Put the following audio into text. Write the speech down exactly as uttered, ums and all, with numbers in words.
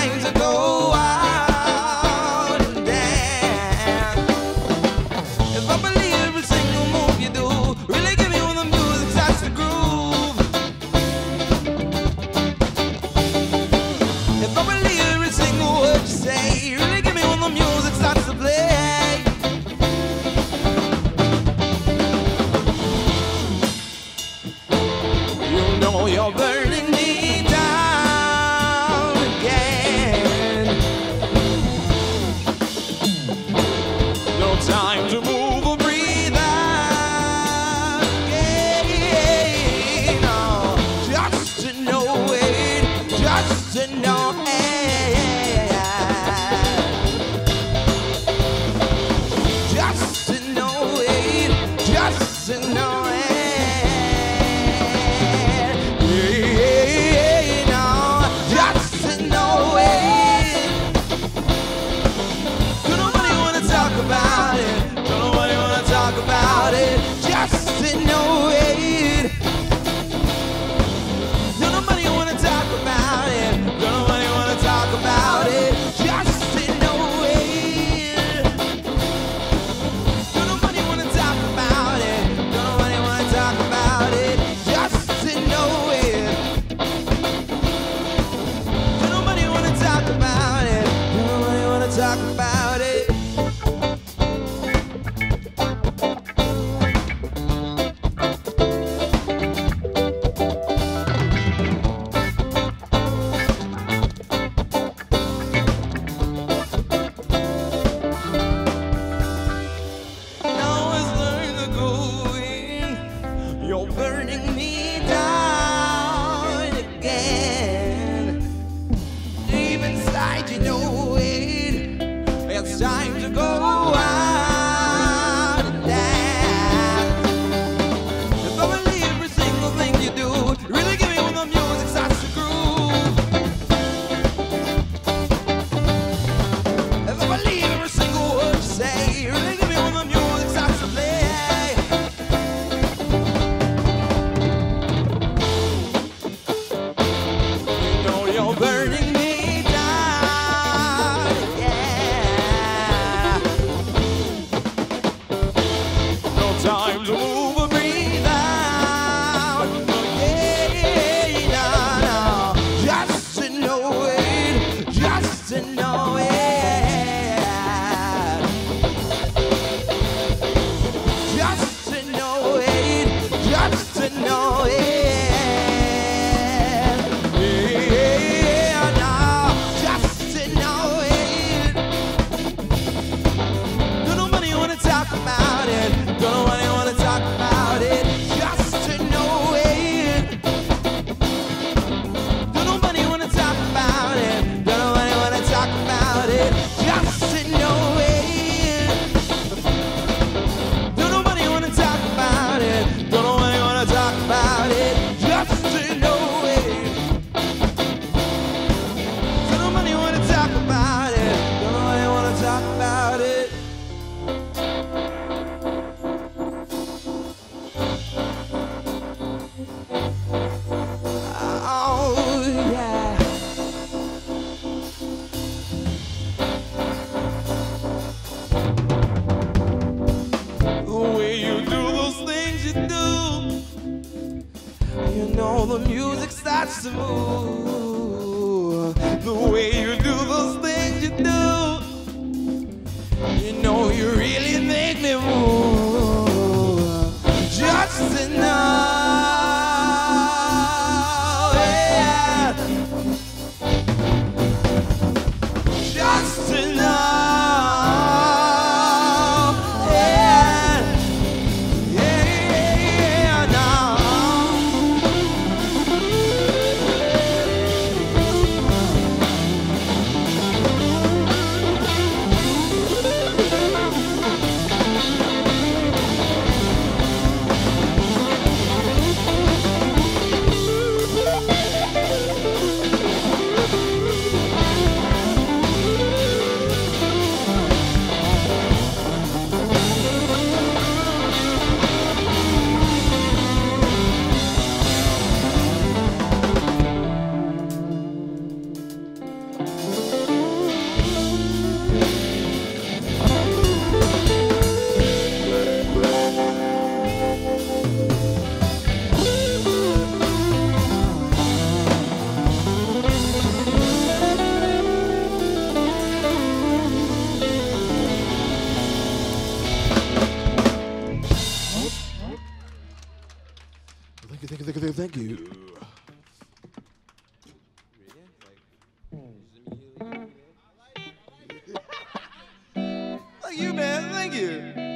time to go out and dance. If I believe every single move you do, really give me when the music starts to groove. If I believe every single word you say, really give me when the music starts to play. You know you're burning me down again. No time to move or breathe out again. No, just to know it, just to know it. Just to know it, just to know it. Yeah, no, just to know it. Don't nobody wanna talk about it. Don't nobody wanna talk about it. Just to know it. Don't nobody wanna talk about it. Don't nobody wanna talk about it. Just to know it. Don't nobody wanna talk about it. Don't nobody wanna talk about it. Just to know it. Don't nobody wanna talk about it. Don't nobody wanna talk about it. Now as learn to go in, you're burning me down again. Deep inside you know it. It's time to go out and dance. If I believe every single thing you do, really give me when the music starts to groove. If I believe every single word you say, really give me when the music starts to play. You know you're burning me down, yeah. No time to move or breathe out. Yeah, no, no. Just to know it, just to know it. Just to know it, just to know it. Yeah, no, just to know it. Don't nobody wanna talk about it. Don't nobody wanna talk about it. Just to know it. Don't nobody wanna talk about it. Don't nobody wanna talk about it. Just to know it. Don't nobody wanna talk about it. Don't nobody wanna talk about it. Just to know it. Don't nobody wanna talk about it. Don't nobody wanna talk about it. Oh yeah. The way you do those things you do, you know the music starts to move. The way you do those things you do, you know you really make me move. Just to know, yeah. Just to know, yeah. Yeah, yeah, no. you, man. Thank you.